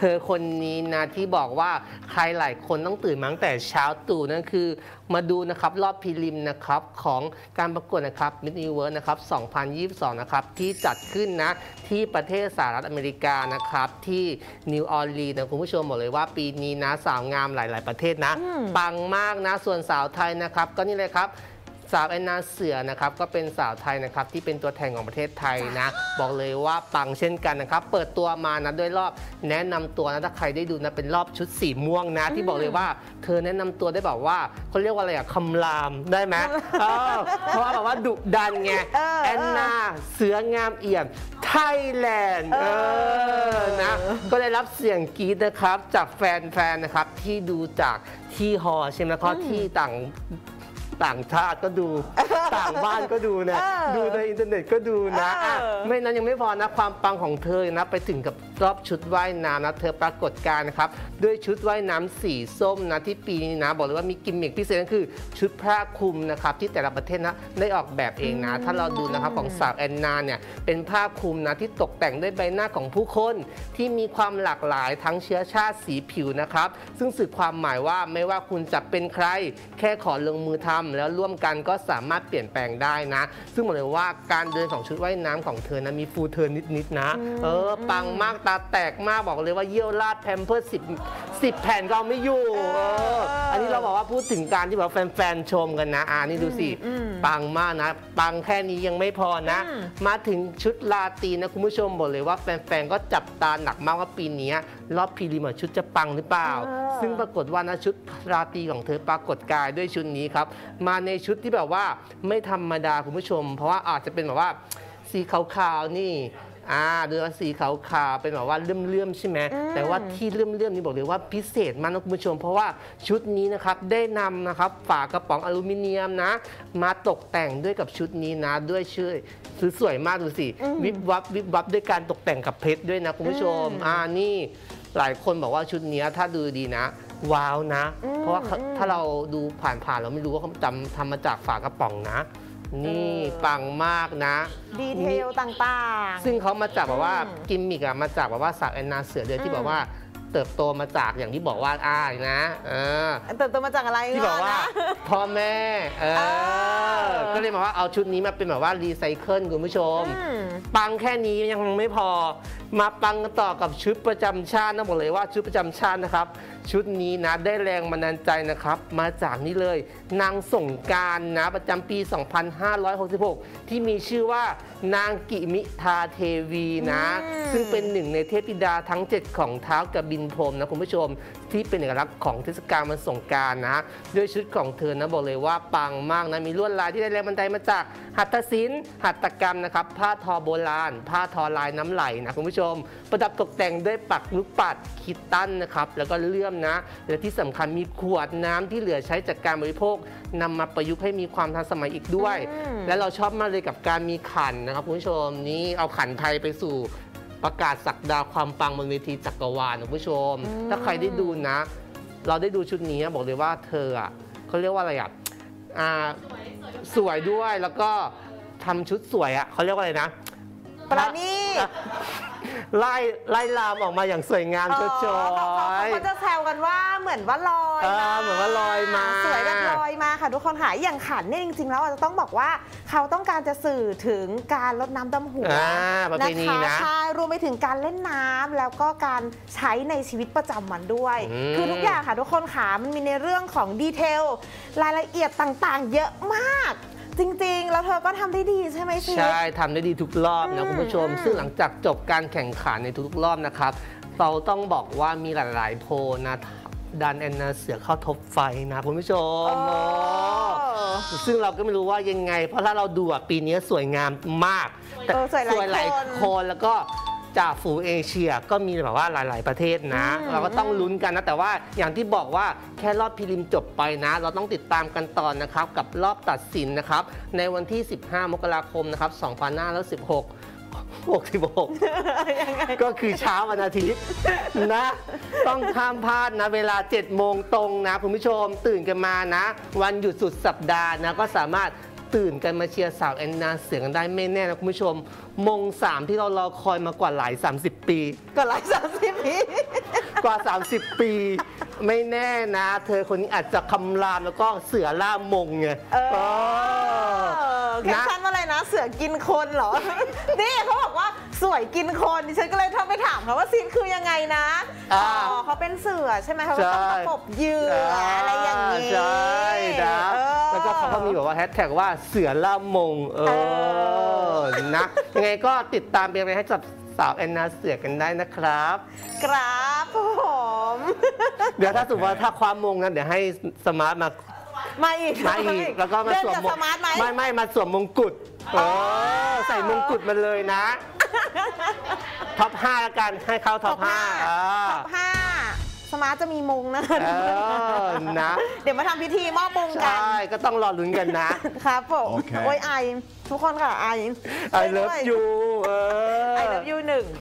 อคนนี้นะที่บอกว่าใครหลายคนต้องตื่นมาตั้งแต่เช้าตรู่นั่นคือมาดูนะครับรอบพรีลิมนะครับของการประกวดนะครับ Miss Universe นะครับ 2022 นะครับที่จัดขึ้นนะที่ประเทศสหรัฐอเมริกานะครับที่นิวออร์ลีนนะคุณผู้ชมบอกเลยว่าปีนี้นะสาวงามหลายๆประเทศนะปังมากนะส่วนสาวไทยนะครับก็นี่เลยครับสาวแอนนาเสือนะครับก็เป็นสาวไทยนะครับที่เป็นตัวแทนของประเทศไทยนะบอกเลยว่าปังเช่นกันนะครับเปิดตัวมานะด้วยรอบแนะนำตัวนะถ้าใครได้ดูนะเป็นรอบชุดสีม่วงนะที่บอกเลยว่าเธอแนะนำตัวได้แบบว่าเขาเรียกว่าอะไรอะคำรามได้ไหมเพราะว่าแบบว่าดุดันไงแอนนาเสืองามเอี่ยมไทยแลนด์นะก็ได้รับเสียงกรี๊ดนะครับจากแฟนๆนะครับที่ดูจากที่ฮอใช่ไหมก็ที่ต่างชาติก็ดูต่างบ้านก็ดูนะดูในอินเทอร์เน็ตก็ดูนะไม่นั้นยังไม่พอนะความปังของเธอนะไปถึงกับรอบชุดว่ายน้ำนะเธอปรากฏการณ์นะครับด้วยชุดว่ายน้ำสีส้มนะที่ปีนี้นะบอกเลยว่ามีกิมมิคพิเศษก็คือชุดผ้าคลุมนะครับที่แต่ละประเทศนะได้ออกแบบเองนะถ้าเราดูนะครับของสาวแอนนาเนี่ยเป็นผ้าคลุมนะที่ตกแต่งด้วยใบหน้าของผู้คนที่มีความหลากหลายทั้งเชื้อชาติสีผิวนะครับซึ่งสื่อความหมายว่าไม่ว่าคุณจะเป็นใครแค่ขอลงมือทำแล้วร่วมกันก็สามารถเปลี่ยนแปลงได้นะซึ่งบอกเลยว่าการเดินของชุดว่ายน้ำของเธอนะมีฟูลเทิร์นนิดๆนะปังมากตาแตกมากบอกเลยว่าเยี่ยวราดแพมเพิร์ส10แผ่นก็ไม่อยู่อันนี้เราบอกว่าพูดถึงการที่แบบแฟนๆชมกันนะนี่ดูสิปังมากนะปังแค่นี้ยังไม่พอนะมาถึงชุดราตรีนะคุณผู้ชมบอกเลยว่าแฟนๆก็จับตาหนักมากว่าปีนี้รอบพรีลิมชุดจะปังหรือเปล่าซึ่งปรากฏว่านะชุดราตรีของเธอปรากฏกายด้วยชุดนี้ครับมาในชุดที่แบบว่าไม่ธรรมดาคุณผู้ชมเพราะว่าอาจจะเป็นแบบว่าสีขาวๆนี่ดูว่าสีขาวๆเป็นแบบว่าเลื่อมๆใช่ไหมแต่ว่าที่เลื่อมๆนี่บอกเลยว่าพิเศษมากนะคุณผู้ชมเพราะว่าชุดนี้นะครับได้นำนะครับฝากระป๋องอลูมิเนียมนะมาตกแต่งด้วยกับชุดนี้นะด้วยชื่อสวยมากดูสิวิบวับวิบวับด้วยการตกแต่งกับเพชรด้วยนะคุณผู้ชมนี่หลายคนบอกว่าชุดนี้ถ้าดูดีนะว้าวนะเพราะว่าถ้าเราดูผ่านเราไม่รู้ว่าเขาทำมาจากฝากระป๋องนะนี่ปังมากนะดีเทลต่างๆซึ่งเขามาจากแบบว่ากิมมิกมาจากแบบว่าสาวแอนนาเสือเดือนที่แบบว่าเติบโตมาจากอย่างที่บอกว่านะเติบโตมาจากอะไรที่บอกว่าพ่อแม่ก็เลยมาว่าเอาชุดนี้มาเป็นแบบว่ารีไซเคิลคุณผู้ชมปังแค่นี้ยังไม่พอมาปังกันต่อกับชุดประจำชาตินะบอกเลยว่าชุดประจำชาตินะครับชุดนี้นะได้แรงบันดาลใจนะครับมาจากนี่เลยนางสงกรานต์นะประจำปี 2566 ที่มีชื่อว่านางกิมิทาเทวีนะซึ่งเป็นหนึ่งในเทพธิดาทั้ง7ของท้าวกบินพรหมนะคุณผู้ชมที่เป็นเอกลักษณ์ของเทศกาลวันสงกรานต์นะด้วยชุดของเธอนะบอกเลยว่าปังมากนะมีลวดลายที่ได้แรงบันดาลใจมาจากหัตถศิลป์หัตถกรรมนะครับผ้าทอโบราณผ้าทอลายน้ำไหลนะคุณผู้ชมประดับตกแต่งด้วยปักลูกปัดคิตตันนะครับแล้วก็เลื่อมนะและที่สำคัญมีขวดน้ำที่เหลือใช้จากการบริโภคนำมาประยุกต์ให้มีความทันสมัยอีกด้วยและเราชอบมากเลยกับการมีขันนะครับคุณผู้ชมนี่เอาขันไทยไปสู่ประกาศศักดาความปังบนเวทีจักรวาลนะคุณผู้ชมถ้าใครได้ดูนะเราได้ดูชุดนี้บอกเลยว่าเธอเขาเรียกว่าอะไรสวยด้วยแล้วก็ทำชุดสวยเขาเรียกว่าอะไรนะประณีตไล่ลามออกมาอย่างสวยงามเชิดชอยเขาจะแซวกันว่าเหมือนว่าลอยเหมือนว่าลอยมาสวยแบบลอยมาค่ะทุกคนค่ะอย่างขันเนี่ยจริงๆแล้วเราจะต้องบอกว่าเขาต้องการจะสื่อถึงการรดน้ำดำหัวนะคะใช่รวมไปถึงการเล่นน้ำแล้วก็การใช้ในชีวิตประจำวันด้วยคือทุกอย่างค่ะทุกคนค่ะมันมีในเรื่องของดีเทลรายละเอียดต่างๆเยอะมากจริงๆแล้วเธอก็ทำได้ดีใช่ไหมซิใช่ทำได้ดีทุกรอบนะคุณผู้ชมซึ่งหลังจากจบการแข่งขันในทุกรอบนะครับเราต้องบอกว่ามีหลายๆโพลนะดันแอนนาเสือเข้าท็อปไฟนะคุณผู้ชมซึ่งเราก็ไม่รู้ว่ายังไงเพราะถ้าเราดูปีนี้สวยงามมากแต่สวยหลายคนแล้วก็จากฝูงเอเชียก็มีแบบว่าหลายๆประเทศนะเราก็ต้องลุ้นกันนะแต่ว่าอย่างที่บอกว่าแค่รอบพรีลิมจบไปนะเราต้องติดตามกันต่อนะครับกับรอบตัดสินนะครับในวันที่15 มกราคมนะครับ2566ก็คือเช้าวันอาทิตย์นะต้องห้ามพลาดนะเวลา 7 โมงตรงนะคุณผู้ชมตื่นกันมานะวันหยุดสุดสัปดาห์นะก็สามารถตื่นกันมาเชียร์สาวแอนนาเสือกันได้ไม่แน่นะคุณผู้ชมมง3ที่เรารอคอยมากว่าหลาย30 ปีก็หลาย30 ปีกว่า 30 ปี ไม่แน่นะ เธอคนนี้อาจจะคำรามแล้วก็เสือล่ามงไงแคปชั่นว่าอะไรนะเสือกินคนเหรอ นี่เขาบอกว่าสวยกินคนดิฉันก็เลยไปถามเขาว่าซีนคือยังไงนะเขาเป็นเสือใช่ไหมเขาต้องประกบเหยื่ออะไรอย่างนี้ใช่นะแล้วก็เขาก็มีแบบว่าแฮชแท็กว่าเสือล่ามงนะยังไงก็ติดตามเป็นกำลังใจให้กับสาวแอนนาเสือกันได้นะครับครับผมเดี๋ยวถ้าสมมติว่าถ้าความมงนั้นเดี๋ยวให้สมาร์ทมาอีกแล้วก็มาสวมมงไม่มาสวมมงกุฎใส่มงกุฎมาเลยนะท็อป 5แล้วกันให้เข้าท็อป 5 ท็อป 5สมาร์ทจะมีมงนะนะเดี๋ยวมาทำพิธีมอบมงกันใช่ก็ต้องรอลุ้นกันนะครับผมโอ้ยไอทุกคนค่ะไอเลิฟยูไอเลิฟยู1